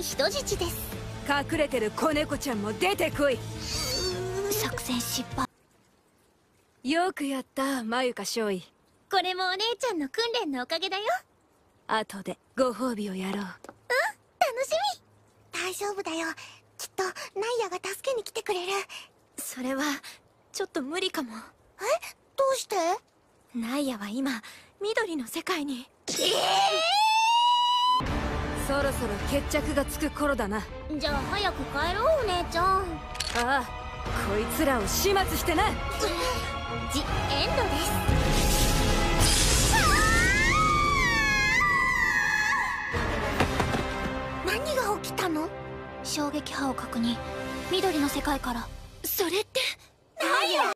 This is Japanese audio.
人質です。 隠れてる子猫ちゃんも出てこい。 作戦失敗。 よくやったまゆか少尉。 これもお姉ちゃんの訓練のおかげだよ。 後でご褒美をやろう。 楽しみ。大丈夫だよ。きっとナイアが助けに来てくれる。それはちょっと無理かも。どうして？ナイアは今緑の世界に。 そろそろ決着がつく頃だな。 じゃあ早く帰ろうお姉ちゃん。 ああ、こいつらを始末してな。 ジ・エンドです。何が起きたの？衝撃波を確認。緑の世界から。それって